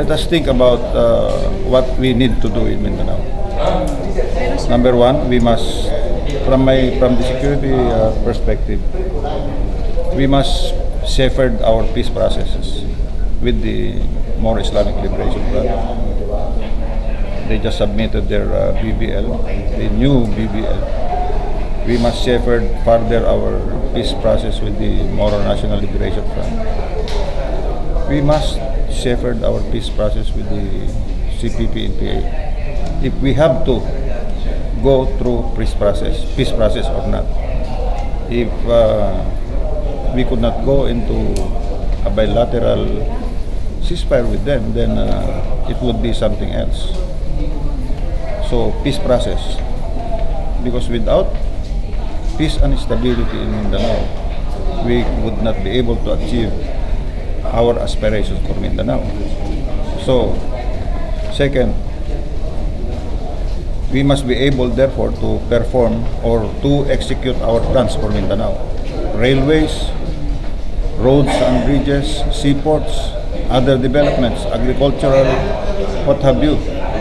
let us think about what we need to do in Mindanao. Number one, we must, from the security perspective, we must safeguard our peace processes with the Moro Islamic Liberation Front. They just submitted their BBL, the new BBL. We must safeguard further our peace process with the Moro National Liberation Front. We must safeguard our peace process with the CPP-NPA. If we have to go through peace process or not. If we could not go into a bilateral ceasefire with them, then it would be something else. So peace process, because without peace and stability in Mindanao, we would not be able to achieve our aspirations for Mindanao. So, second, we must be able, therefore, to perform or to execute our plans for Mindanao. Railways, roads and bridges, seaports, other developments, agricultural, what have you.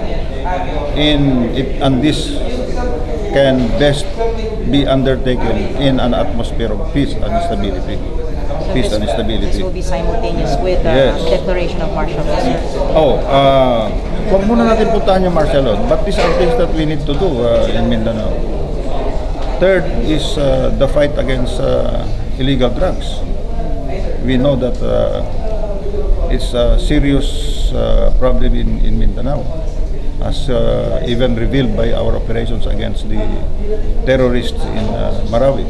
And this can best be undertaken in an atmosphere of peace and stability. Peace and stability. This will be simultaneous with the declaration of martial law. Huwag muna natin puntahan yung martial law, but these are things that we need to do in Mindanao. Third is the fight against illegal drugs. We know that it's a serious problem in Mindanao, as even revealed by our operations against the terrorists in Marawi.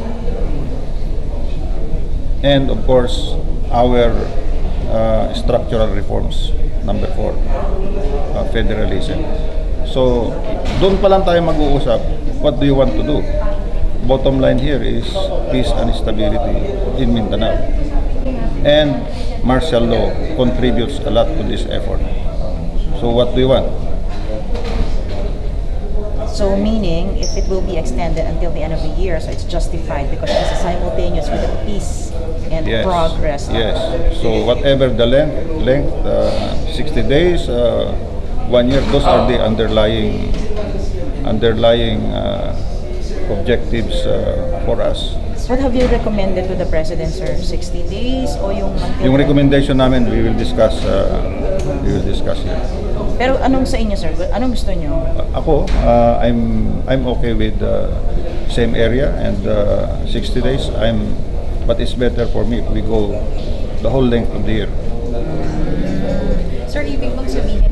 And of course, our structural reforms, number 4, federalism. So, doon pa lang tayo mag-uusap, what do you want to do? Bottom line here is peace and stability in Mindanao. And martial law contributes a lot to this effort. So, what do you want? So meaning, if it will be extended until the end of the year, so it's justified because it's simultaneous with the peace and progress. Yes. So whatever the length, 60 days, 1 year, those are the underlying objectives for us. What have you recommended to the President, sir? 60 days o yung monthly? Yung recommendation namin, we will discuss here. Pero anong sa inyo, sir? Anong gusto nyo? Ako, I'm okay with same area and 60 days. But it's better for me if we go the whole length of the year. Sir, ibig mong sabihin